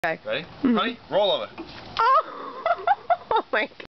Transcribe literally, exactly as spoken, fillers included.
Okay. Ready? Mm-hmm. Honey, roll over. Oh, oh my God.